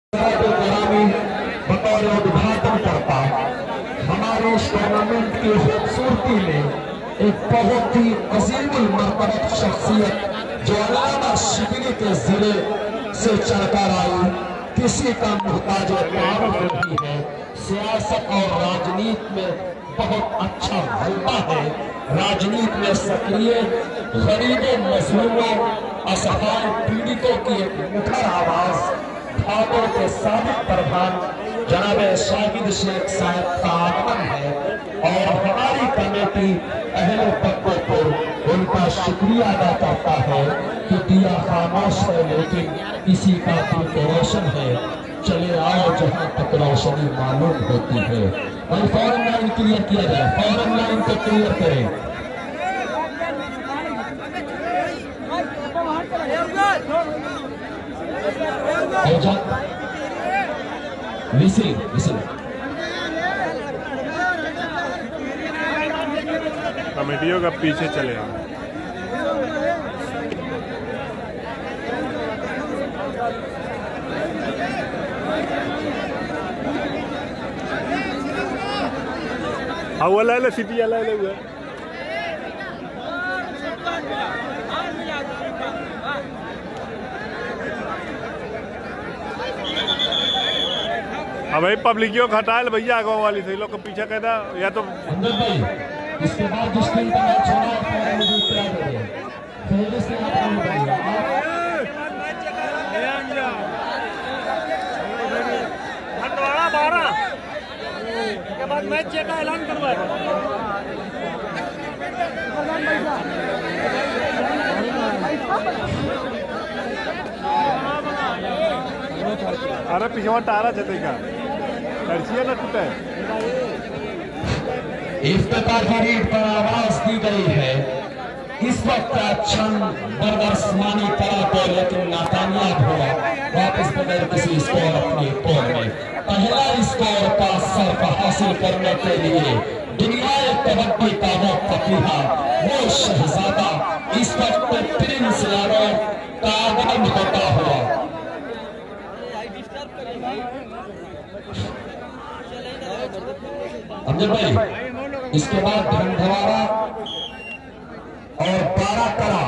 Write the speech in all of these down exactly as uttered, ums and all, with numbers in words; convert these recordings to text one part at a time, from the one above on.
बतौर उद्घाटन करता हमारे इस टूर्नामेंट की खूबसूरती में एक बहुत ही अजीमुल मर्तबा शख्सियत जो अलामा शिबली के जिले से चढ़कर आई, किसी का मुहताज तारुफ नहीं है, सियासत और राजनीति में बहुत अच्छा हलवा है, राजनीति में सक्रिय गरीबों, मजलूमों, असहाय पीड़ितों की एक मुखर आवाज भागों के साबिक प्रधान जनाब शाहिद शेख साहब का आगमन है और हमारी कमेटी अहले बद्दोपुर उनका शुक्रिया अदा करता है कि दिया खामोश है लेकिन किसी का दिल तो रोशन है, चले आओ जहां तक रोशनी मालूम होती है। और फौरन लाइन क्लियर किया जाए, फौरन लाइन को क्लियर करें। विसिल विसिल कमेटियों का पीछे चले आओ। हाँ वो ले ले सिटी ले ले हुआ अब भाई पब्लिकियों हटाए भैया गाँव वाली से लोग को पीछे कहता या तो इसके बाद जिस टीम का मैच होना है हटवाड़ा बारह के बाद मैच का ऐलान करवा अरे पिछवा टारा जते का कर्सिया न टूटे। इफ्तिताह की रीत पर आवाज दी गई है। इस वक्त का क्षण बरदर्शमानी करा तो लेकिन नाकामयाब हुआ, वापस बगैर किसी स्कोर अपने पोल में पहला स्कोर का सर्फ हासिल करने के लिए दुनिया कबड्डी का वो फकीहा, वो शहजादा इस वक्त प्रिंस यारों का आगमन होता हुआ। अमजद भाई, इसके बाद धनधवारा और बारह करा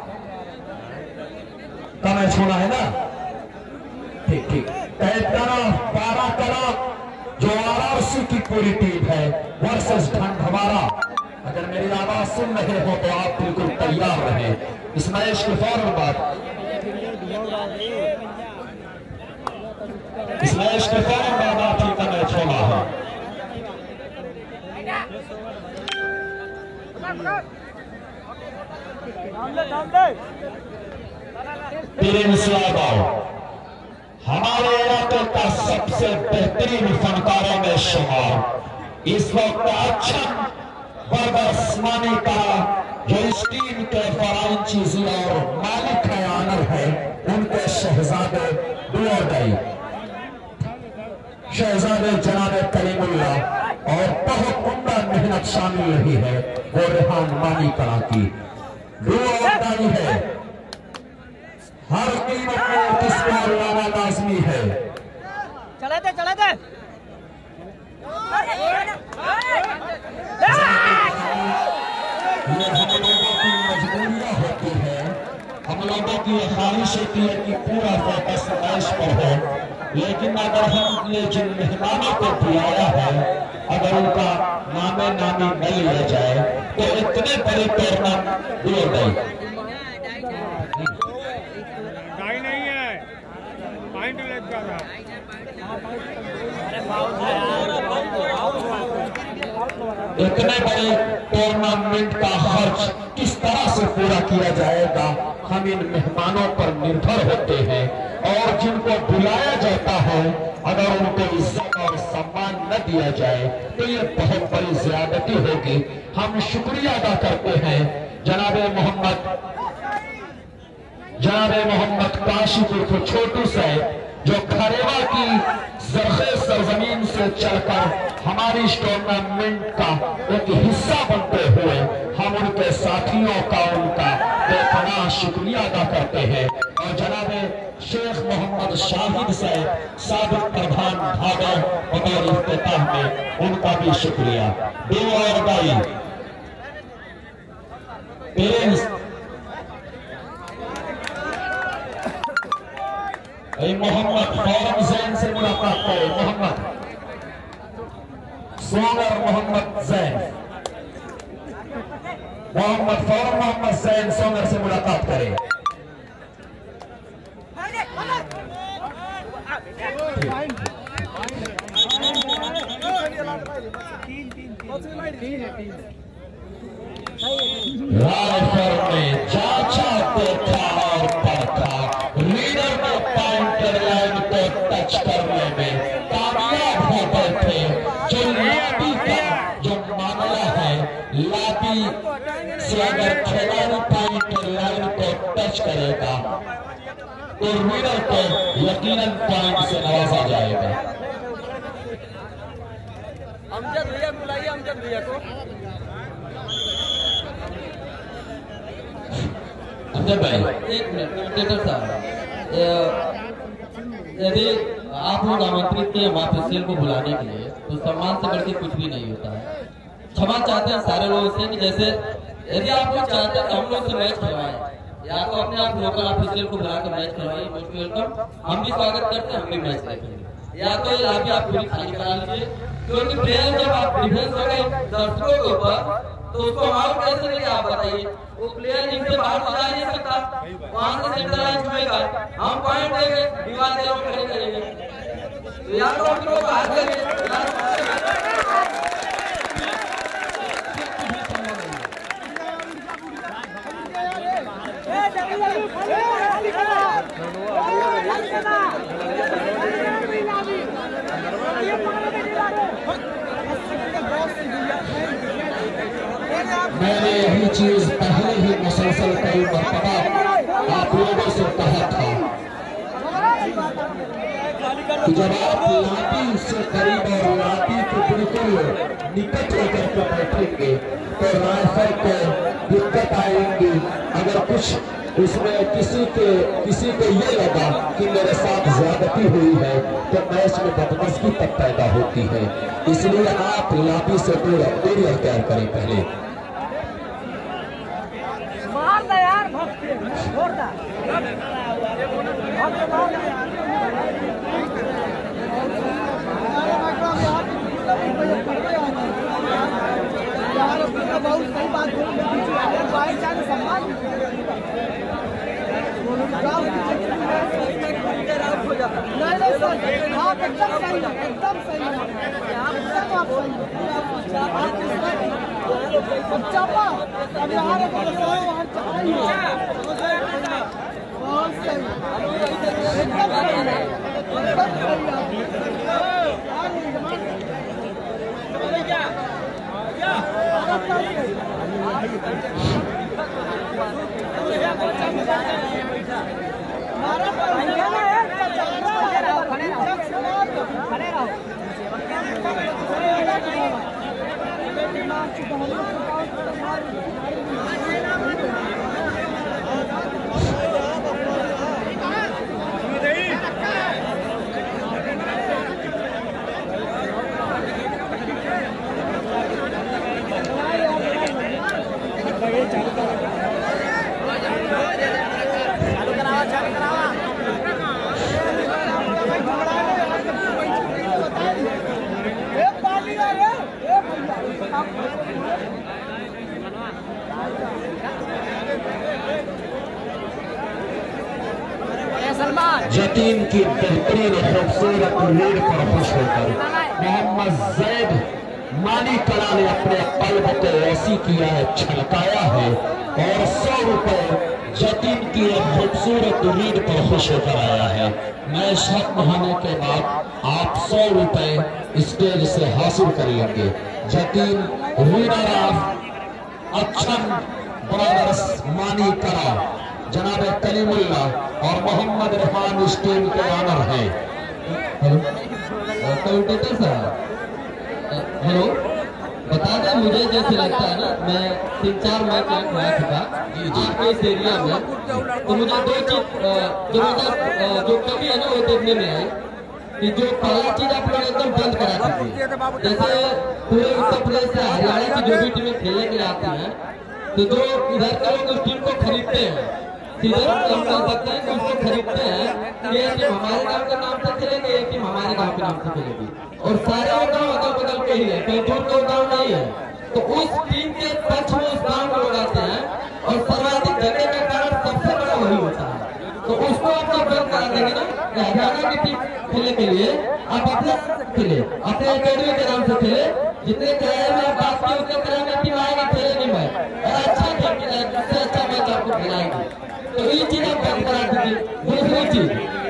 का मैच होना है ना? ठीक ठीक। तेरह बारह करा जो वाराणसी की पूरी टीम है वर्सेस धनधवारा। अगर मेरी आवाज सुन रहे हो तो आप बिल्कुल तैयार रहे इस मैच के फौरन बाद। इस मैच के फौरन बाद आप ही का मैच होना है। हमारे इलाके का सबसे बेहतरीन फनकारों में शुमार इस वक्त अच्छा बरदर्शमानी का जो इस टीम के फरांचीजी और मालिक है आनर है उनके शहजादे दुआई शहजादे जनाब करीमुल्ला और बहुत उम्दा मेहनत शामिल रही है वो रेहान मानी कला की दुआई है। हर कीमत में किसको लाना लाजमी है। चले थे चले थे ये हम लोगों की मजबूरियां होती है, हम लोगों की ख्वाहिश होती है कि पूरा फोकस मैच पर हो, लेकिन अगर हमने जिन मेहमानों को बुलाया है अगर उनका नामे नामी न लिया जाए तो इतने बड़े टूर्नामेंट हो गए। इतने बड़े टूर्नामेंट का खर्च किस तरह से पूरा किया जाएगा हम इन मेहमानों पर निर्भर होते हैं और जिनको बुलाया जाता है अगर उनको इज्जत और सम्मान न दिया जाए तो ये बहुत बड़ी ज्यादती होगी। हम शुक्रिया अदा करते हैं जनाबे मोहम्मद जनाबे मोहम्मद काशिफ उर्फ छोटू से जो खरेवा की जरखे सरजमीन से चलकर हमारी इस टूर्नामेंट का एक हिस्सा बनते हुए हम उनके साथियों का उनका बेपनाह शुक्रिया अदा करते हैं। और जनाब शेख मोहम्मद शाहिद साहब साबिक प्रधान भागा बतौर इफ्तिताह में उनका भी शुक्रिया। दो और भाई पेरेंट्स मोहम्मद फौरन जैन से मुलाकात करें। मोहम्मद सोगर मोहम्मद जैन मोहम्मद फौरन मोहम्मद जैन सोगर से मुलाकात करें। रायपुर में चाचा देखा और परखा, लीडर ने पॉइंटर लाइन को टच करने में कामयाब हो गए थे। जो लाबी का जो मामला है, लाबी से अगर खिलाड़ी पॉइंटर लाइन को टच करेगा तो लीडर को यकीनन पॉइंट से नवाजा जाएगा। अमजद भैया बुलाइए, अमजद भैया को। अमजद भाई एक मिनट, टेटर साहब, यदि आप लोग आमंत्रित किए हम ऑफिशियल को बुलाने के लिए तो सम्मान से बढ़कर कुछ भी नहीं होता है। क्षमा चाहते हैं सारे लोगों से कि जैसे यदि आप लोग चाहते हैं तो हम लोग से मैच करवाएं, या तो अपने आप लोकल ऑफिशियल को बुलाकर मैच करवाइए, मोस्ट वेलकम, हम भी स्वागत करते हैं, हम भी मैच देखेंगे। या तो ये लाभी आप पूरी खाली करा लीजिए, क्योंकि प्लेयर जब आप डिफेंस हो गए दर्शकों के ऊपर तो उसको आउट कैसे लेंगे आप बताइए। वो प्लेयर जिनसे बाहर तो जा नहीं सकता, वहां से सेंटर लाइन छुएगा, हम पॉइंट देंगे, दीवार दे खड़े करेंगे, तो या तो हम लोग बाहर करेंगे। मैंने यही चीज पहले ही मुसलसल कई मरतबा आप लोगों से कहा था कि जब आप लाठी से करीब और लाठी को बिल्कुल निकट होकर के बैठेंगे तो राइफल को दिक्कत आएंगी। अगर कुछ उसमें किसी के किसी को ये लगा कि मेरे साथ ज्यादती हुई है तो मैच में बदमज़गी तक पैदा होती है। इसलिए आप लाठी से दूर दूरी अख्तियार करें। पहले जतीन की बेहतरीन खूबसूरत लीड पर खुश होकर मोहम्मद जैद मानी कला ने अपने कल्ब को ऐसी किया है, छलकाया है और सौ रुपए जतीन की खूबसूरत लीड पर खुश होकर आया है। मैच खत्म होने के बाद आप सौ रुपए स्टेज से हासिल करेंगे। Jatin leader of Achhan brothers Mani Kala जनाब कलीमुल्ला और मोहम्मद रहमान इस टीम के ऑनर हैं। कमेंटेटर साहब, हेलो, बता दें मुझे जैसे लगता है ना, मैं तीन चार मैच खेला चुका आपके इस एरिया में, तो मुझे दो चीज जो जो कमी है ना वो देखने में आई कि जो पहला चीज आप लोग एकदम बंद करा दीजिए। जैसे पूरे उत्तर प्रदेश से हरियाणा की जो भी टीमें खेलने के लिए आती हैं, तो जो इधर के लोग उस टीम को खरीदते हैं, सीधे हम कह सकते हैं कि उसको खरीदते हैं कि ये टीम हमारे गांव के नाम से खेलेगी, ये टीम हमारे गांव के नाम से खेलेगी, और सारे गांव अगल बगल के ही है, कहीं दूर का गांव नहीं है। तो उस टीम के पक्ष में उस गांव को लगाते हैं और सर्वाधिक झगड़े का कारण सबसे बड़ा वही होता है। तो उसको आप जब बंद करा देंगे ना, हरियाणा की टीम खेलने के लिए आप अपने खेले, अपने अकेडमी के नाम से खेले, जितने किराए में आप बात किए उतने किराए में टीम आएगी खेलेगी मैच, और अच्छा सबसे अच्छा मैच आपको खिलाएगी। तो ये चीज आप बंद करा दीजिए। दूसरी चीज,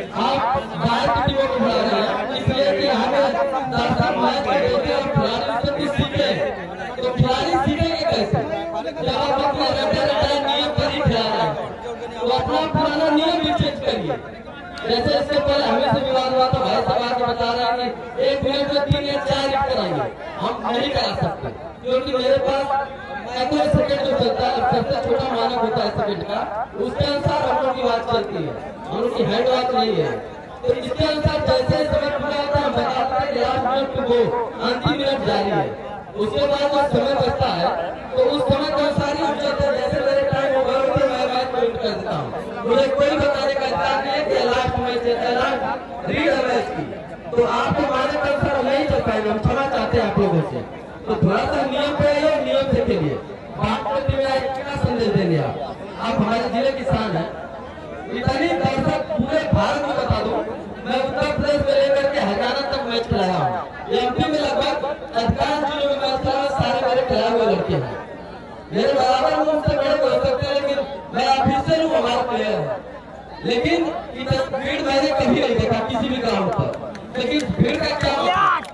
आप बाहर की टीमों को बुला रहे हैं इसलिए कि हमें दर्शक मैच देते और खिलाड़ी से सीखे, तो खिलाड़ी सीखेंगे कैसे जब आप अपने रटे रटे नियम पर ही खिला रहे हैं? तो अपना पुराना नियम भी चेंज करिए। जैसे इससे पहले हमें से विवाद हुआ तो भाई साहब आगे बता रहे हैं कि एक मिनट में तीन या चार हिट कराएंगे, हम नहीं करा सकते क्योंकि मेरे पास पैंतीस सेकंड जो चलता है, सबसे छोटा मानक होता है सेकंड का, उसके अनुसार हम लोग की बात चलती है, हम लोग की हैंड वॉच नहीं है। तो इसके अनुसार जैसे समय पूरा होता है हम बताते हैं लास्ट मिनट वो अंतिम मिनट जारी है, उसके बाद जो समय बचता है तो उस समय के अनुसार ही हम चलते हैं। जैसे मेरे टाइम ओवर होती है मैं मैच पॉइंट कर देता हूँ, मुझे कोई बताने का अधिकार नहीं है कि लास्ट मैच है, लास्ट रीड है मैच की, तो आपके मानक के अनुसार हम नहीं चल पाएंगे, हम क्षमा चाहते हैं आप लोगों से। तो थोड़ा सा नियम पे आइए, नियम से खेलिए। बात करते हुए क्या संदेश देंगे आप? आप हमारे जिले किसान हैं, इतनी दर्शक पूरे भारत में बता दूं, मैं उत्तर प्रदेश में लेकर के हरियाणा तक मैच खिलाया हूँ, एमपी में लगभग अधिकांश जिलों में मैच खिलाया, सारे मेरे खिलाए हुए लड़के हैं, मेरे बराबर में उनसे बड़े हो सकते हैं, लेकिन मैं ऑफिशियल हूँ, हमारा प्लेयर है। लेकिन इतना भीड़ मैंने कभी नहीं देखा किसी भी ग्राउंड पर। लेकिन भीड़ का क्या मतलब,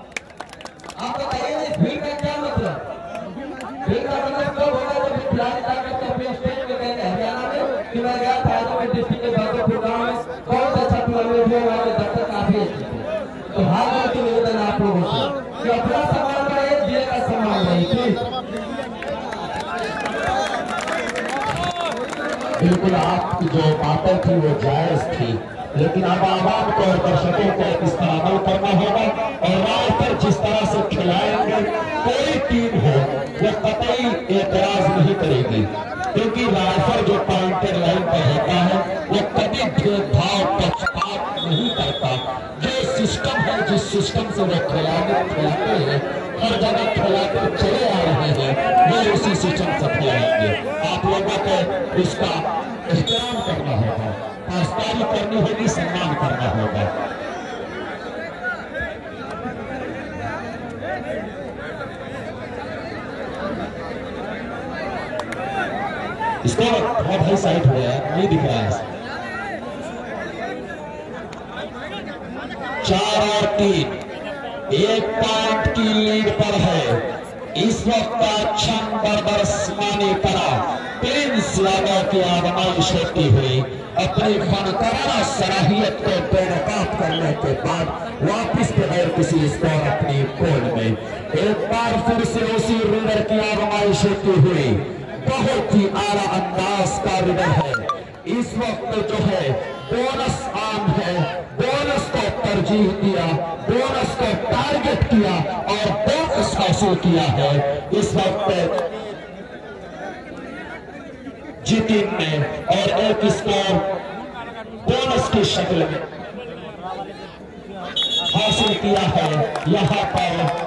आप बताइए इस भीड़ का क्या मतलब? भीड़ का मतलब कब होगा जब खिलाड़ी जाकर अपने स्टेज पे कहेंगे हरियाणा में कि मैं गया था तो डिस्ट्रिक्ट के बादोपुर गांव में बहुत अच्छा टूर्नामेंट हुआ, वहाँ के दर्शक काफी अच्छे थे। तो हाथ जोड़ के निवेदन आप लोगों से कि अपना सम्मान करें, जिले का सम्मान नहीं। बिल्कुल आपकी जो बातें थी वो जायज थी, लेकिन अब आवाम को और दर्शकों को इस पर अमल करना होगा और राय पर जिस तरह से खिलाएंगे कोई टीम हो वो कतई एतराज नहीं करेगी, क्योंकि राइफल जो पॉइंटेड लाइन पर होता है वो कभी भेदभाव पक्षपात नहीं करता। जो सिस्टम है, जिस सिस्टम से वो खिलाने खिलाते हैं, हर जगह खिलाकर चले आ रहे हैं, वो उसी सिस्टम से खिलाएंगे। आप लोगों को इसका एहतराम करना होगा, पासदारी करनी होगी, सम्मान करना होगा। इसको बहुत हाई साइड हो गया, नहीं दिख रहा है। चार और तीन, एक पॉइंट की लीड पर है इस वक्त। क्षण बरदरस्मानी करा प्रिंस यादव की आजमाइश होती हुई अपनी फनकारा सलाहियत को बेनकाब करने के बाद वापिस बगैर किसी स्कोर अपनी गोल में एक बार फिर से उसी रीडर की आजमाइश होती हुई बहुत ही आला अंदाज का रीडर है इस वक्त। जो है बोनस आम है, बोनस को तरजीह दिया, बोनस को टारगेट किया और बोनस हासिल किया है इस वक्त जितिन ने, और एक स्कोर बोनस की शक्ल में हासिल किया है यहाँ पर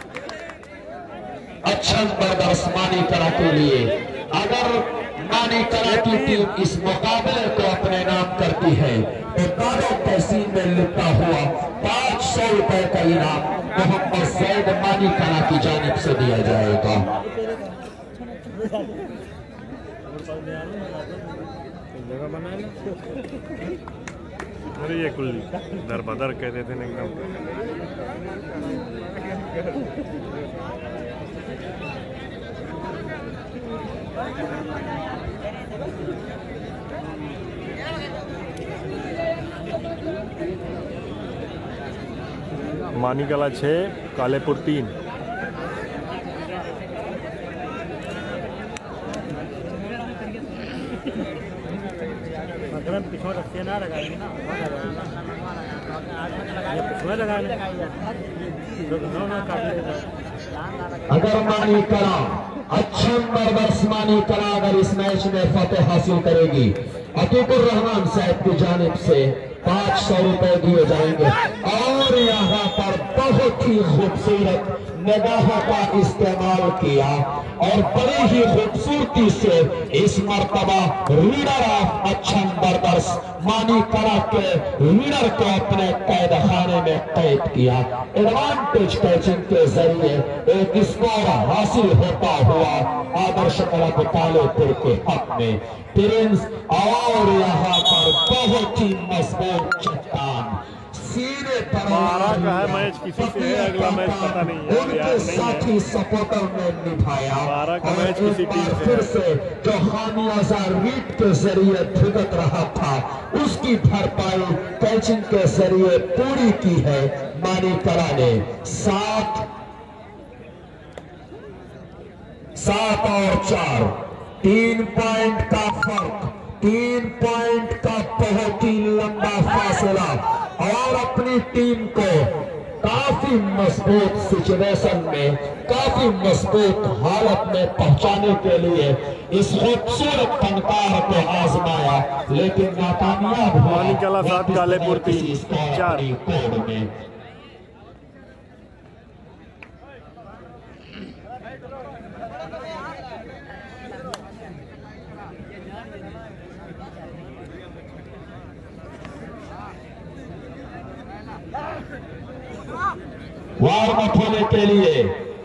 अच्छा बरदर्श मानी करा के लिए। अगर मानी करा की टीम इस मुकाबले को अपने नाम करती है तो दादो तहसील में लिखा हुआ पांच सौ रुपए का इनाम मोहम्मद सैद मानी करा की जानिब से दिया जाएगा। अरे ये कुल दर बदर कहते थे एकदम। मानिकला छः, कालेपुर तीन। अगर मानिकला अच्छा नंबर मानिकला अगर इस मैच में फतेह हासिल करेगी, अतीकुर रहमान साहब की जानिब से पाँच सौ रुपए दिए जाएंगे। और यहाँ पर बहुत ही खूबसूरत निगाहों का इस्तेमाल किया और बड़ी ही खूबसूरती से इस मर्तबा raider of Achha brothers Manikala के रीडर को अपने कैद खाने में कैद किया। एडवांटेज कैचिंग के जरिए एक स्कोर हासिल होता हुआ आदर्श क्लब कालेपुर के हक में प्रिंस। और यहाँ पर बहुत ही मजबूत चट्टान सीने पर बारह का है मैच, किसी से है, अगला मैच पता नहीं है, उनके याद नहीं साथी सपोर्टर ने निभाया। बारह का मैच किसी टीम से फिर से जो खामियाजा रीट के जरिए भुगत रहा था उसकी भरपाई कैचिंग के जरिए पूरी की है मानिकला ने। सात सात और चार, तीन पॉइंट का फर्क, तीन पॉइंट का बहुत ही लंबा फासला और अपनी टीम को काफी मजबूत सिचुएशन में, काफी मजबूत हालत में पहुंचाने के लिए इस खूबसूरत फनकार को आजमाया, लेकिन नाकामयाब हुआ। मानिकला सात, कालेपुर तीन, चार। कोड में वार्म अप होने के लिए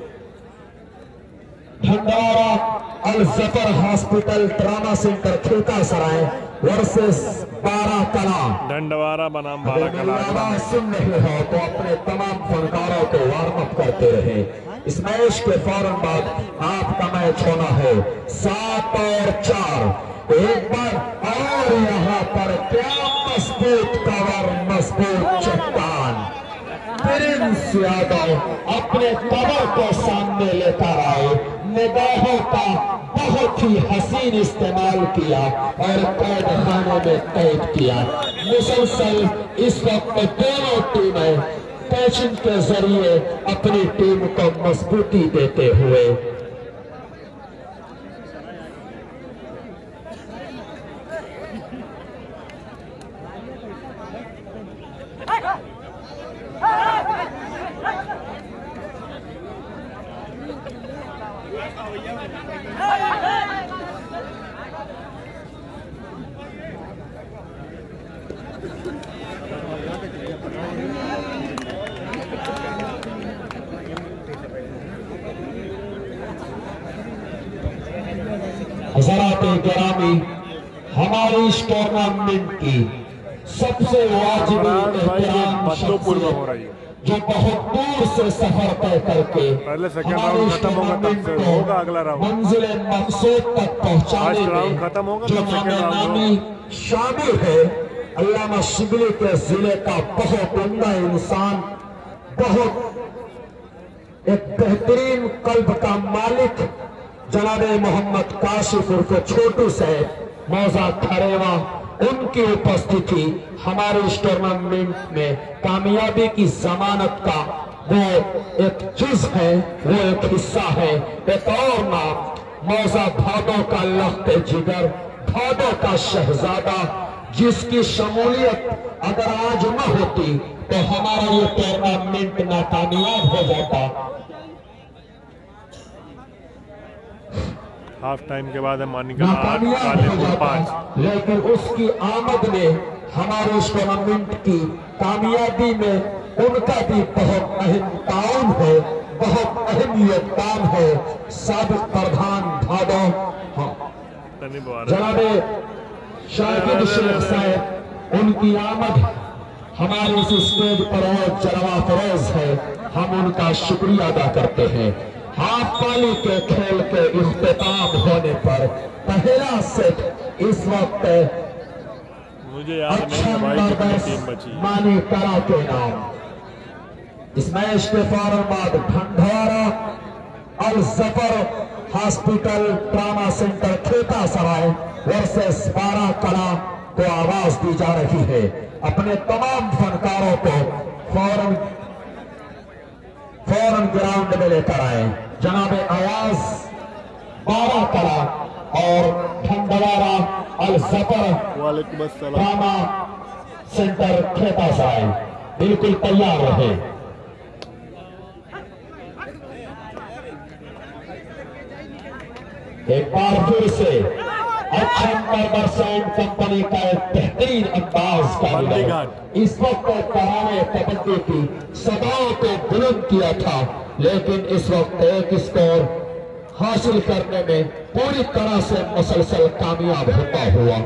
Bhandara Al Zafar hospital trauma centre Khilka Sarai versus Barah Kala. डंडवारा बनाम बारह कला। सुन रहे हो तो अपने तमाम फनकारों को वार्म अप करते रहे। इस मैच के फौरन बाद आपका मैच होना है। सात और चार, एक बार और यहाँ पर क्या मजबूत कवर, मजबूत चट्टान। प्रिंस यादव अपने कवर को सामने लेकर आए, निगाहों का बहुत ही हसीन इस्तेमाल किया और कैद खाने में कैद किया। मुसलसल इस वक्त दोनों टीमें कैचिंग के जरिए अपनी टीम को मजबूती देते हुए गिरामी हमारी इस टूर्नामेंट की सबसे वाजिबी एहतराम बद्दोपुर में हो रही है, जो बहुत दूर से सफर तय करके पहले सेकंड राउंड खत्म होगा तब से होगा अगला राउंड, मंजिल मकसूद तक पहुंचाने राउंड खत्म होगा जो तब सेकंड राउंड शामिल है। अल्लामा शिबली के जिले का बहुत उम्दा इंसान, बहुत एक बेहतरीन कल्ब का मालिक जनाबे मोहम्मद काशिफ उर्फ छोटू साहब मौजा खरेवा, उनकी उपस्थिति हमारे इस टूर्नामेंट में कामयाबी की जमानत का वो एक चीज है, वो एक हिस्सा है। एक और नाम मौजा भादो का लख्त जिगर, भादो का शहजादा, जिसकी शमूलियत अगर आज न होती तो हमारा ये टूर्नामेंट नाकामयाब हो जाता। हाफ टाइम के बाद है मानिकला आठ, कालेपुर पाँच, लेकिन उसकी आमद ने हमारे इस टूर्नामेंट की कामयाबी में उनका भी बहुत अहम ताउन है, बहुत अहम योगदान है। साबिक प्रधान भादो जनाबे शाहिद शेख साहब, उनकी आमद हमारे इस स्टेज पर और जलवा फरोज है, हम उनका शुक्रिया अदा करते हैं। हाफ पाली के खेल के इख्तिताम होने पर पहला सेट इस वक्त मुझे याद नहीं है भाई कितनी टीम बची। मानिकला के नाम इस मैच के फौरन बाद Bhandara Al Zafar hospital trauma centre Kheta Sarai versus Barah कला को आवाज दी जा रही है। अपने तमाम फनकारों को फौरन फौरन ग्राउंड में लेकर आए। जनाबे आवाज बारह कला और भंडारा अल जफर ट्रामा सेंटर खेता सराय बिल्कुल तैयार रहे। एक बार फिर से अच्छा परसेंट कंपनी का एक बेहतरीन अंदाज का इस वक्त कराने कबड्डी की सदाओं को बुलंद किया था, लेकिन इस वक्त एक स्कोर हासिल करने में पूरी तरह से मुसलसल कामयाब होता हुआ।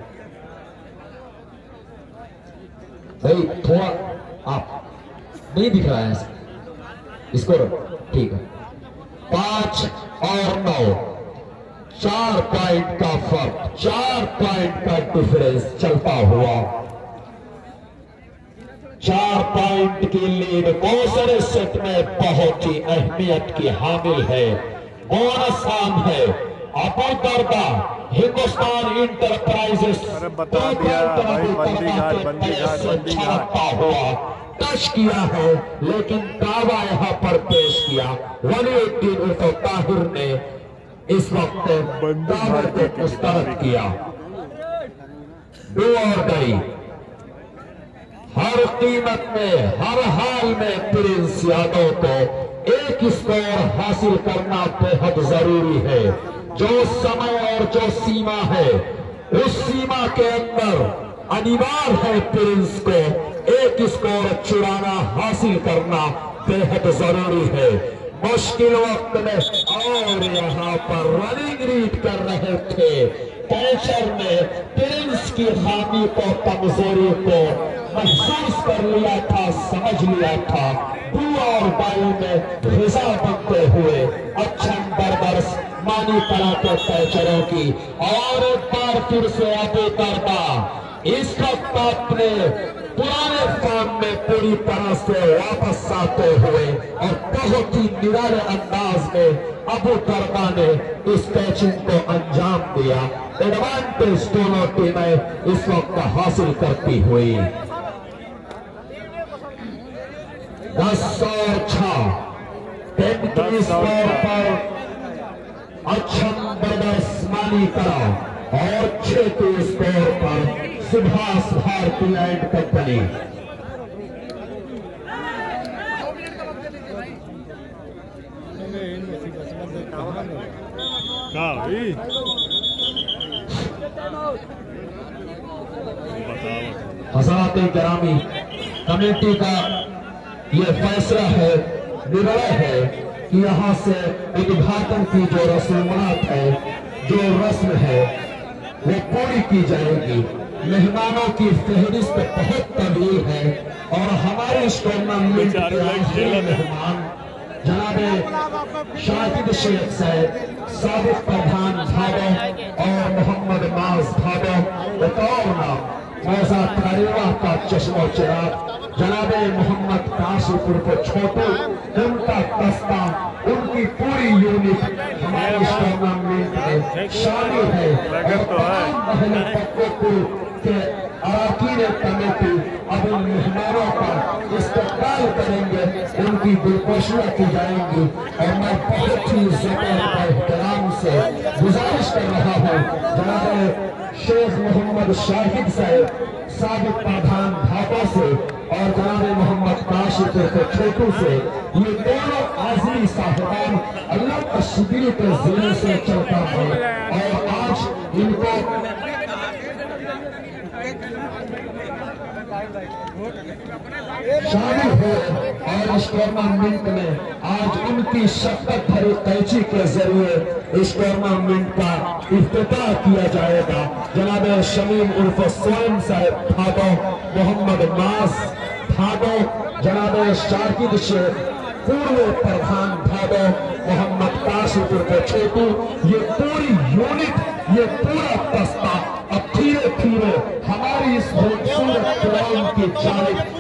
भाई थोड़ा आप नहीं दिख रहा है स्कोर, ठीक है। पांच और नौ, चार पॉइंट का फर्क, चार पॉइंट का डिफरेंस चलता हुआ। चार पॉइंट की लीड दूसरे सेट में बहुत ही अहमियत की हामिल है। बोनस आम है अबू दर्दा हिंदुस्तान इंटरप्राइजेस छापता हुआ टच किया है, लेकिन दावा यहां पर पेश किया वन एटीन उर्फ ताहिर ने इस वक्त दावे को मुस्तरद किया। दो और गई हर कीमत में हर हाल में प्रिंस यादव को एक स्कोर हासिल करना बेहद जरूरी है। जो समय और जो सीमा है उस सीमा के अंदर अनिवार्य है प्रिंस को एक स्कोर चुराना हासिल करना बेहद जरूरी है। मुश्किल वक्त में और यहाँ पर रनिंग रीड कर रहे थे कैचर ने प्रिंस की खामी को कमजोरी को महसूस कर लिया था, समझ लिया था। दो और बाई में हिजा बनते हुए अच्छा बरबरस मानी कला के कैचरों की और एक बार फिर से आगे करता इस वक्त अपने पुराने फॉर्म में पूरी तरह से वापस आते हुए और बहुत ही निराले अंदाज में अबू दर्दा ने इस कैचिंग को अंजाम दिया। एडवांटेज दोनों टीमें इस वक्त हासिल करती हुई। दस और छह तैंतीस स्कोर पर अच्छा बरदस मानी करा और छह स्कोर पर सुभाष भारती एंड कंपनी। हज़रात गिरामी कमेटी का ये फैसला है, निर्णय है कि यहाँ से उद्घाटन की जो रसूमात है, जो रस्म है, वो पूरी की जाएगी। मेहमानों की फहरिस्त बहुत तवील है और हमारे इस टूर्नामेंट के आखिरी मेहमान जनाबे शाहिद शेख साहब, साबिक प्रधान भादो और मोहम्मद माज भादो, बतौर नाम मौजा तारीवा का चश्मो चिराग जनाबे मोहम्मद काशीपुर को छोटू, उनका दस्ता, उनकी पूरी यूनिट हमारे इस टूर्नामेंट में शामिल है और तमाम महल बद्दोपुर के अरकान कमेटी अब उन मेहमानों का इस्तकबाल करेंगे, उनकी दिलकशियां की जाएंगी। और मैं बहुत ही ज़बर एहतराम से गुजारिश कर रहा हूँ जनाब शेख मोहम्मद शाहिद साहब, साबिक प्रधान भापा से और जनाब मोहम्मद काशिपुर के छोटू से, ये दोनों आज़मी साहिबान अल्लाह का शिबिर के ज़रिए से चलता है और आज इनको शामिल हो और इस टूर्नामेंट में आज उनकी शक्कत भरी कैची के जरिए इस टूर्नामेंट का इफ्तिताह किया जाएगा। जनाब शमीम उर्फ सोएम साहब भादो, मोहम्मद मास भादो, जनाब शाकिद शेख पूर्व प्रधान भादो, मोहम्मद काशिपुर के छोटू, ये पूरी यूनिट, ये पूरा दस्ता अब धीरे धीरे हमारी इस खूबसूरत ग्राउंड की जानिब कूच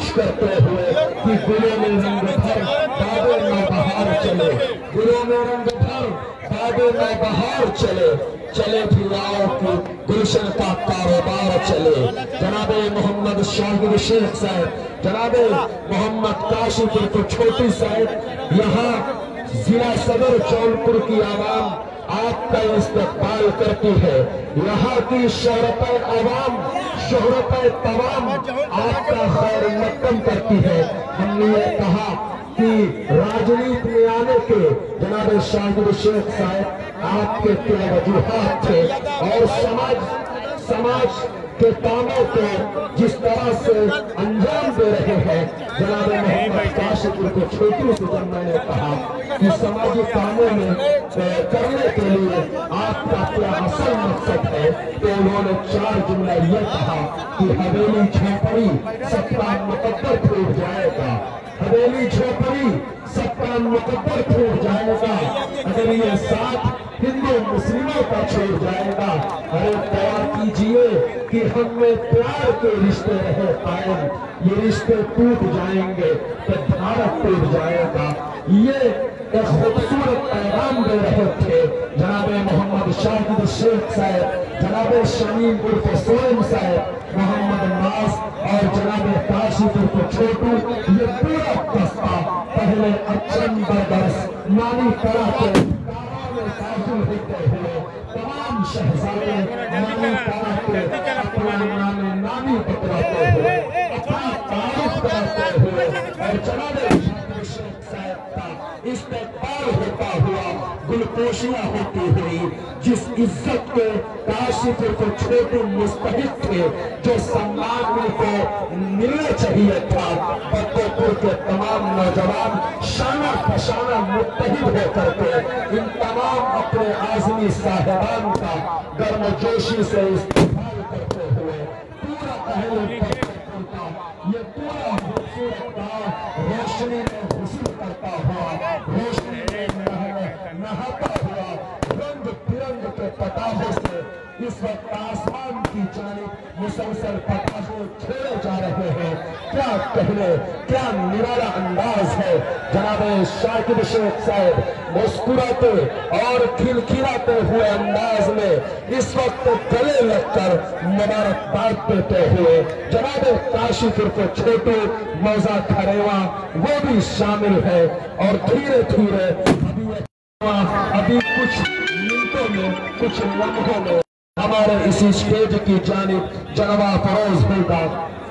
गुजारिश करते हुए कि गुलों में रंग भर बाबे में बहार चले, गुलों में रंग भर बाबे में बहार चले, चले फिराओ की गुलशन का कारोबार चले। जनाबे मोहम्मद शाहिद शेख साहब, जनाबे मोहम्मद काशीपुर को छोटी साहब, यहाँ जिला सदर जौनपुर की आवाम आपका इस्तकबाल करती है। यहाँ की शोहरत आवाम, शोहरत तमाम आपका खैर मकदम करती है। हमने ये कहा कि राजनीति में आने के जनाब शाहिद शेख साहब आपके क्या वजूहात थे और समाज समाज के कामों को जिस तरह से अंजाम दे रहे हैं। जनाब मोहम्मद काशीपुर को छोटी से जब मैंने कहा कि समाजी कामों में करने के लिए आपका क्या असल मकसद है, तो उन्होंने चार जुमला ये कहा कि हवेली झोपड़ी सबका मुकद्दर फूट जाएगा, हवेली झोपड़ी सबका मुकद्दर फूट जाएगा, अगर ये साथ हिंदू मुस्लिमों का छोड़ जाएगा। अरे तैयार कीजिए कि हमें प्यार के रिश्ते रहे कायम, ये रिश्ते टूट जाएंगे तो भारत टूट जाएगा। ये एक खूबसूरत पैगाम दे रहे थे जनाब मोहम्मद शाहिद शेख साहब, जनाब शमीम उर्फ सोएम साहब, मोहम्मद नाज और जनाब काशीपुर को छोटू। ये पूरा कस्बा पहले अचन बरदस नानी तरह के होते हुए तमाम शहजादे नानी तरह के अपना नाम नानी बतलाते हुए अपना तारीफ कराते हुए और जनाब इस्तेमाल होता हुआ गुलपोशियां होती हुई जिस इज्जत के काशीपुर को छोटे मुस्तहिक थे, जो सम्मान को मिलना चाहिए था, बद्दोपुर के तमाम नौजवान शाना फशाना मुत्तहिद होकर के इन तमाम अपने आजमी साहिबान का गर्मजोशी से इस्तेमाल करते हुए पूरा पहले ये पूरा खूबसूरत गाँव रोशनी में हुस्न करता हुआ, रोशनी में नहाता हुआ, रंग बिरंग के पटाखों से इस वक्त आसमान की जानिब मुसलसल पटाखे छोड़े जा रहे हैं। क्या कहने, क्या निराला अंदाज है। जनाब शाहिद शेख साहब मुस्कुराते और खिलखिलाते हुए अंदाज में इस वक्त गले लगकर मुबारकबाद देते हुए जनाब काशीपुर को छोटू मौजा खरेवा वो भी शामिल है। और धीरे धीरे अभी अभी कुछ मिनटों में, कुछ लम्हों में हमारे इसी स्टेज की जानिब जलवा फरोज होगा।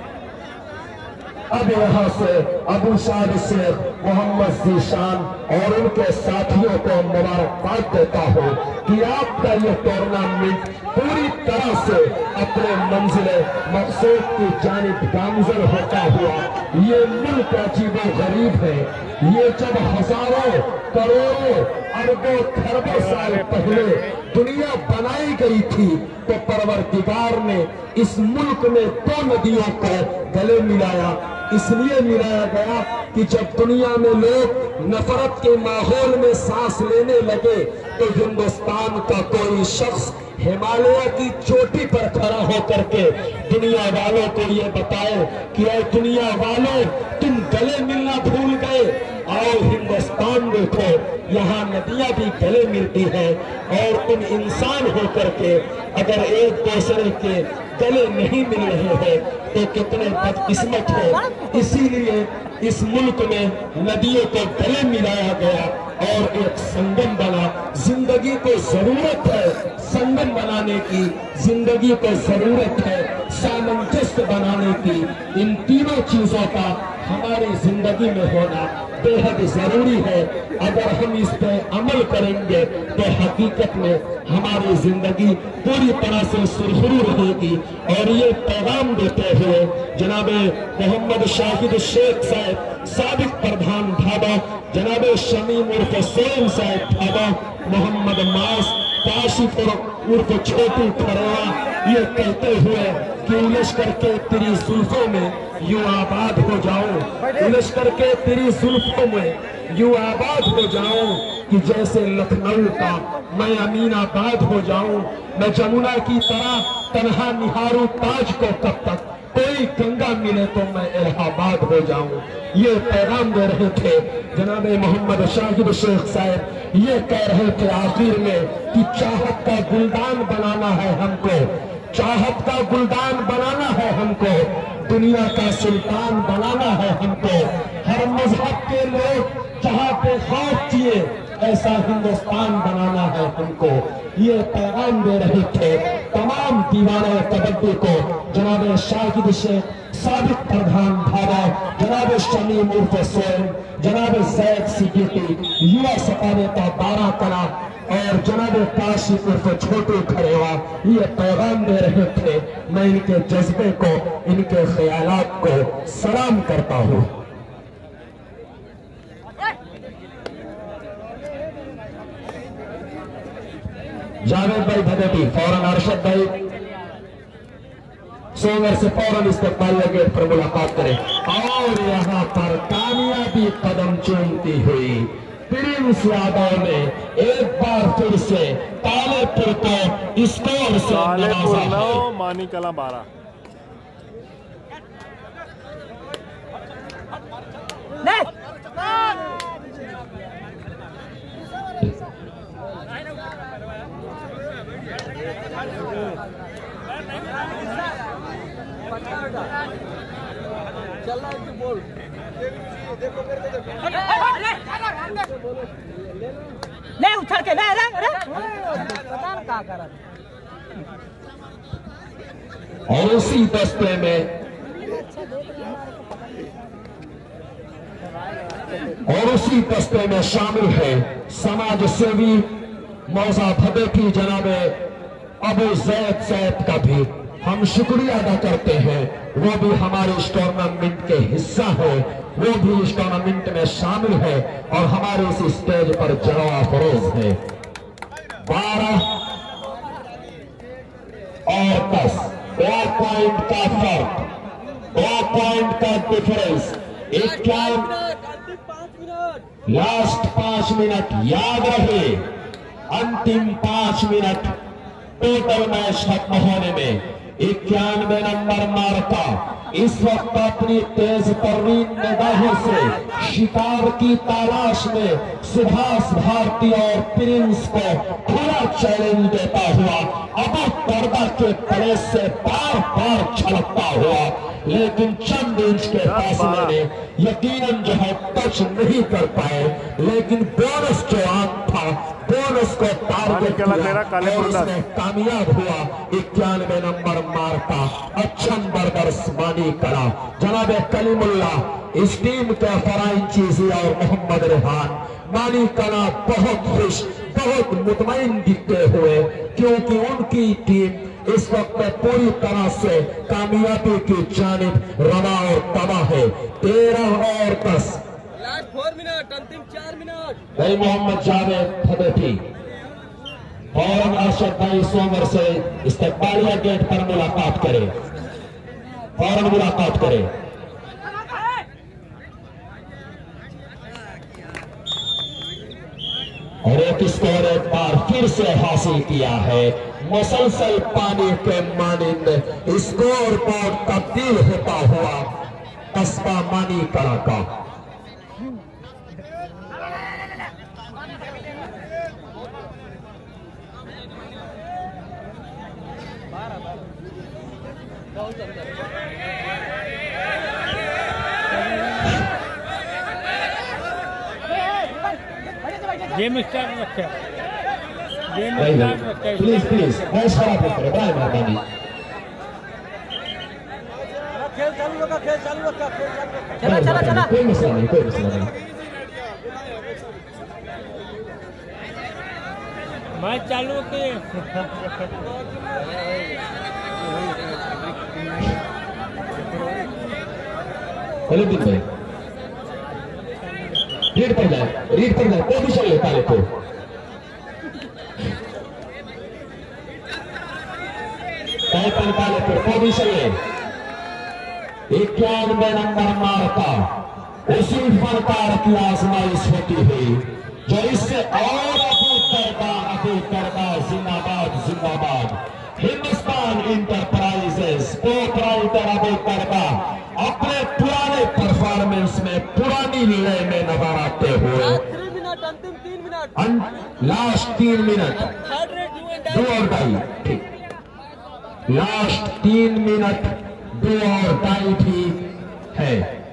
अब यहाँ से अबू साद से मोहम्मद जीशान और उनके साथियों को मुबारकबाद देता हूँ कि आपका ये टूर्नामेंट पूरी तरह से अपने मंजिले मकसूद की जानिब गामजन होता हुआ, ये मुल्क अजीबो गरीब है। ये जब हजारों करोड़ों अरबों खरबों साल पहले दुनिया बनाई गई थी तो परवरदिगार ने इस मुल्क में दो नदियों को गले मिलाया। इसलिए मिलाया गया कि जब दुनिया में लोग नफरत के माहौल में सांस लेने लगे तो हिंदुस्तान का कोई शख्स हिमालय की चोटी पर खड़ा होकर के दुनिया वालों को ये बताए कि ऐ दुनिया वालों, तुम गले मिलना भूल गए, आओ हिंदुस्तान देखो, यहाँ नदियां भी गले मिलती हैं। और तुम इंसान होकर के अगर एक दूसरे के गले नहीं मिल रहे हैं तो कितने बदकिस्मत हो। इसीलिए इस मुल्क में नदियों को गले मिलाया गया और एक संगम बना। जिंदगी को जरूरत है संगम बनाने की, जिंदगी को जरूरत है सामंजस्य बनाने की। इन तीनों चीजों का हमारी जिंदगी में होना बेहद जरूरी है। अगर हम इस पे अमल करेंगे तो हकीकत में हमारी जिंदगी पूरी तरह से सुरखरू रहेगी। और ये पैगाम देते हुए जनाब मोहम्मद शाहिद शेख साहब साबिक प्रधान ढाबा, जनाब शमीम उर्फ सोएम साहब ढाबा, मोहम्मद मास काशीपुर उर्फ छोटू खरेवा ये कहते हुए कि उलझ करके तेरी जुल्फों में यूं आबाद हो जाऊं, उलझ करके तेरी जुल्फों में यूं आबाद हो जाऊं कि जैसे लखनऊ का मैं अमीनाबाद हो जाऊं। मैं जमुना की तरह तन्हा निहारूं ताज को कब तक, कोई कोई गंगा मिले तो मैं इलाहाबाद हो जाऊं, ये पैगाम दे रहे थे जनाब मोहम्मद शाहिद शेख साहब। ये कह रहे थे आखिर में कि चाहत का गुलदान बनाना है हमको, चाहत का गुलदान बनाना है हमको, दुनिया का सुल्तान बनाना है हमको। हर मजहब के लोग जहाँ पे खौफ किए ऐसा हिंदुस्तान बनाना है हमको। ये पैगाम दे रहे थे तमाम दीवाने कबड्डी को जनाब शाहिद शेख साबिक प्रधान भागा, जनाब शमीम उर्फ सोएम, जनाब जैद सिद्दीकी युवा सपा नेता बारह कला और जनाब काशिफ उर्फ छोटू खरेवा ये पैगाम दे रहे थे। मैं इनके जज्बे को, इनके ख्यालात को सलाम करता हूँ। जावेद भाई भगती फौरन अरशद भाई सोमर से फौरन इस्तेमाल गेट पर मुलाकात करें और यहाँ पर कामयाबी कदम चूमती हुई प्रिंस यादव ने एक बार फिर से कालेपुर को स्कोर से नवाजा है। मानी कला बारह ले उछल के ले ले और उसी दस्ते में और उसी दस्ते में शामिल है समाज सेवी मौजा भगती जनाबे अबू जैद सैद का भी हम शुक्रिया अदा करते हैं। वो भी हमारे इस टूर्नामेंट के हिस्सा है, वो भी इस टूर्नामेंट में शामिल है और हमारे इस स्टेज पर जलवा फरोज है। बारह और दस दो पॉइंट का फर्क, दो पॉइंट का डिफरेंस। इक्यावन लास्ट पांच मिनट याद रहे, अंतिम पांच मिनट टोटल मैच खत्म होने में। इक्यानवे नंबर मार्का इस वक्त अपनी तेज तर्रीन निगाहों से शिकार की तलाश में सुभाष भारती और प्रिंस को खुला चैलेंज देता हुआ अब पर्दा के पड़े से बार बार छलकता हुआ, लेकिन चंद इंच के फासले ने यकीनन जो है टच नहीं कर पाए, लेकिन बोनस जो आंक था बोनस को टारगेट किया और उसमें कामयाब हुआ। इक्यानवे नंबर मार्का अच्छन बरदर्स मानी करा जनाब कलीमुल्ला इस टीम के फराइन चीजी और मोहम्मद रेहान मानी कला बहुत खुश, बहुत मुतमईन दिखते हुए, क्योंकि उनकी टीम इस वक्त पूरी तरह से कामयाबी की जानिब रवा और तबाह है। तेरह और दस लास्ट फोर मिनट, अंतिम चार मिनट। भाई मोहम्मद जावेद फतेही फौरन अरशद भाई सोमर से इस्तेमालिया गेट पर मुलाकात करें, फौरन मुलाकात करें। और एक स्कोर एक बार फिर से हासिल किया है। मुसलसल पानी के मानिंद स्कोर बोर्ड तब्दील होता हुआ कस्बा मानी कला का। गेम स्टार्ट रखा गेम स्टार्ट रखा प्लीज प्लीज मैच खराब मत करो, बड़ा मेहरबानी। खेल चालू रखा, खेल चालू रखा, खेल चालू रखा। चला चला चला, कोई मसला नहीं, कोई मसला नहीं। मैच चालू के दिन भाई रीड पर जाए, रीड पर जाए, पोजीशन ले कालेपुर। टाइपन कालेपुर पोजीशन ले। इक्यानवे नंबर मार्का उसी फनकार की आजमाइश होती हुई जो इससे और अभी करदा अभी करदा जिंदाबाद जिंदाबाद। हिंदुस्तान इंटरप्राइजेस को प्राइम फाइटर अबू करबा अपने पुराने परफॉर्मेंस में पुरानी लड़ाई में नजर आते हुए अंतिम तीन मिनट लास्ट तीन मिनट दो और ढाई ठीक लास्ट तीन मिनट दो और ढाई भी है।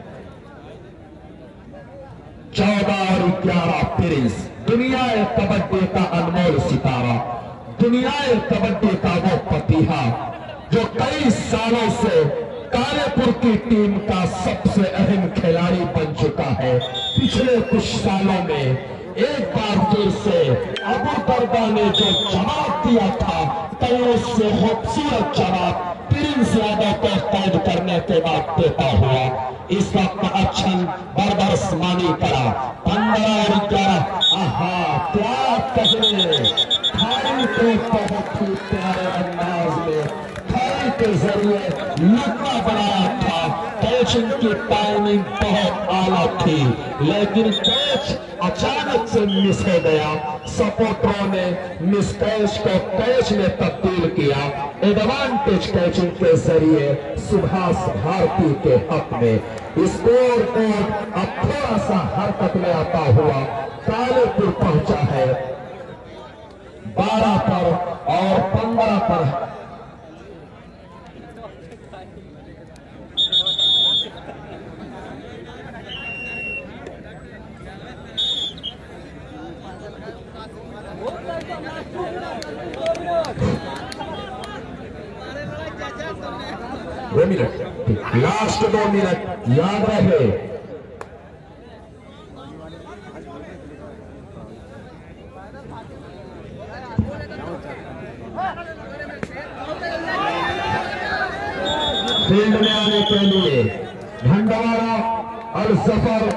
चौदह और ग्यारह प्रिंस दुनिया कबड्डी का अनमोल सितारा, दुनिया कबड्डी का वो पतिहा जो कई सालों से कालेपुर की टीम का सबसे अहम खिलाड़ी बन चुका है। पिछले कुछ सालों में एक बार फिर से अबू दरदा ने जो जवाब दिया था कई उससे खूबसूरत जवाब प्रिंस यादव को कैद करने के बाद देता हुआ इस वक्त अच्छन बरबरस मानी करा पंद्रह और ग्यारह आहा क्या कहने खाई को बहुत ही प्यारे अंदाज में खाई के जरिए लुका बनाया था। कैचिंग की टाइमिंग बहुत आला थी लेकिन कैच अचानक से मिस हो गया। सपोर्टरों ने मिस कैच को कैच में तब्दील किया। एडवांटेज कैचिंग के जरिए सुभाष भारती के हक में स्कोर बोर्ड अब थोड़ा सा हरकत में आता हुआ कालेपुर पहुंचा है बारह पर और पंद्रह पर। दो मिनट लास्ट दो मिनट याद रहे। फील्ड में आने के लिए भंडारा और Zafar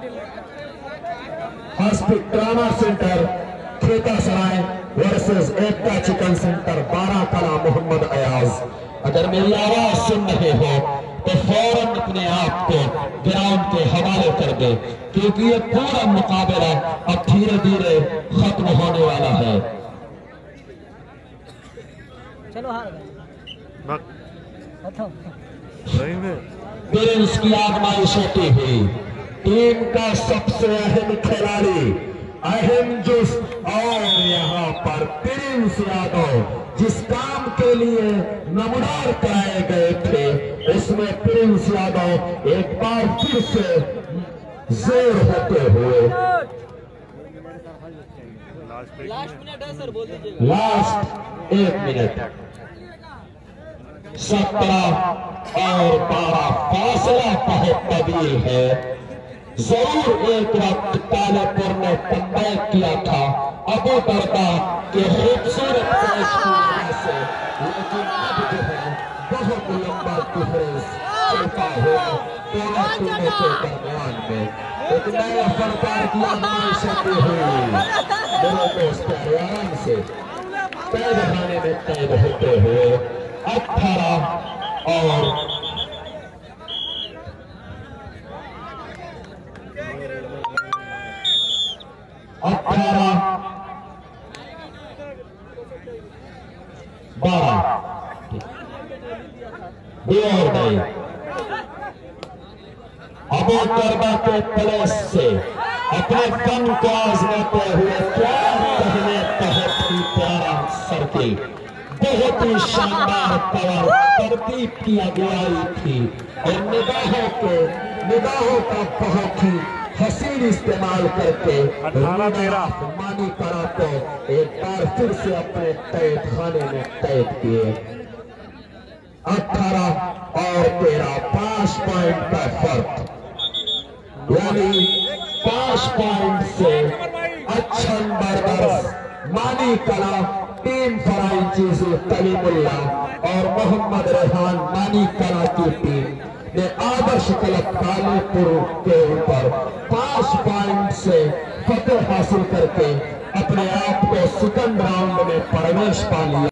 trauma centre Kheta Sarai versus Ekta chicken centre Barah Kala Mohammad Ayaz. अगर मेरी आवाज सुन रहे हो तो फौरन अपने आप को ग्राउंड के हवाले कर दे क्योंकि ये पूरा मुकाबला अब धीरे धीरे खत्म होने वाला है। चलो हार प्रिंस की आजमाइश होती हुई टीम का सबसे अहम खिलाड़ी अहम जोश और यहाँ पर प्रिंस यादव जिस काम के लिए नमदार कराए गए थे उसमें प्रिंस यादव एक बार फिर से जोर होते हुए लास्ट मिनट है सर बोल दीजिएगा। लास्ट एक मिनट सत्रह और बारह फासला बहुत तवील है। जरूर एक वक्त कालेपुर ने कमबैक किया था अबू दरदा के खूबसूरत कैच की वजह से लेकिन अब जो है बहुत लंबा डिफरेंस चलता हुआ दोनों टीमों के दरमियान में एक नया फनकार की आजमाइश होती हुई मेरे दोस्त आराम से कैद खाने में कैद होते हुए अठारह और अठारह बारह दो और नहीं अबू दरदा के प्लेस से अपने फन को आजमाते हुए क्या कहने बहुत ही प्यारा सर्किल बहुत ही शानदार कवर तरतीब की अगुवाई थी और निगाहों को निगाहों का बहुत ही हसीन इस्तेमाल करके मानी करा को एक बार फिर से अपने कैद खाने में कैद किए। अठारह और तेरह पांच पॉइंट का फर्क यानी पांच पॉइंट से अच्छन बरबरस मानी कला टीम फ्रांचाइज कलीमुल्ला और मोहम्मद रेहान मानी कला की टीम ने आदर्श क्लब कालेपुर के ऊपर पांच पॉइंट से फतेह हासिल करके अपने आप को सेकंड राउंड में प्रवेश पा लिया।